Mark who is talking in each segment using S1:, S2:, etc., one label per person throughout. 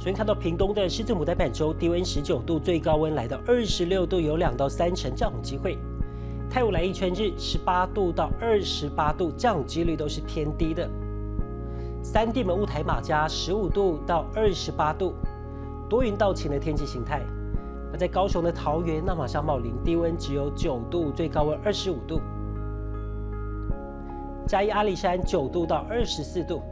S1: 首先看到屏东的狮子母在本周低温19度，最高温来到26度，有2到3成降雨机会。太武来义春日18度到28度，降雨几率都是偏低的。三地门雾台马家15度到28度，多云到晴的天气形态。而在高雄的桃园、那马上茂林低温只有9度，最高温25度。嘉义阿里山9度到24度。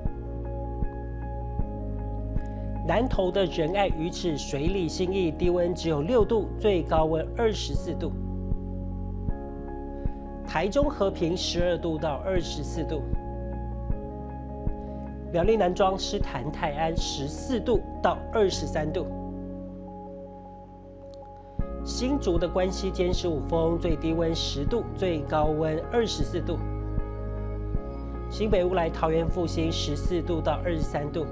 S1: 南投的仁爱鱼池水里信义低温只有6度，最高温24度。台中和平12度到24度。苗栗南庄诗坛泰安14度到23度。新竹的关西尖15峰最低温10度，最高温24度。新北乌来桃园复兴14度到23度。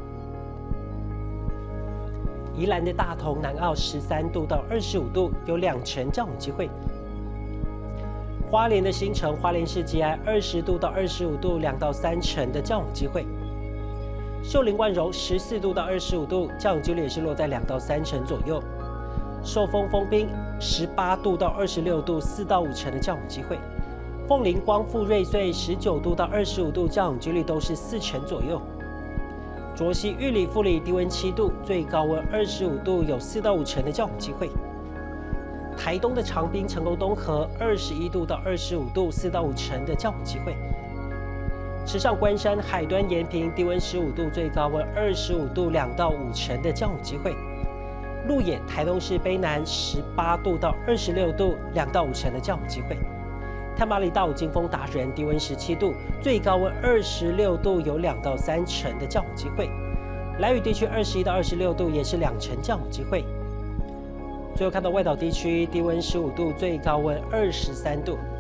S1: 宜兰的大同南澳13度到25度，有2成降雨机会。花莲的新城花莲市吉安20度到25度，2到3成的降雨机会。秀林万荣14度到25度，降雨几率也是落在2到3成左右。寿丰丰滨18度到26度，4到5成的降雨机会。凤林光复瑞穗19度到25度，降雨几率都是4成左右。卓溪玉里富里低温7度，最高温25度，有4到5成的降雨机会。台东的长滨成功东河21度到25度，4到5成的降雨机会。池上关山海端延平低温15度，最高温25度，2到5成的降雨机会。鹿野台东市卑南18度到26度，2到5成的降雨机会。太麻里大武金峰达人低温17度，最高温26度，有2到3成的降雨机会。兰屿地区21到26度，也是2成降雨机会。最后看到外岛地区低温15度，最高温23度。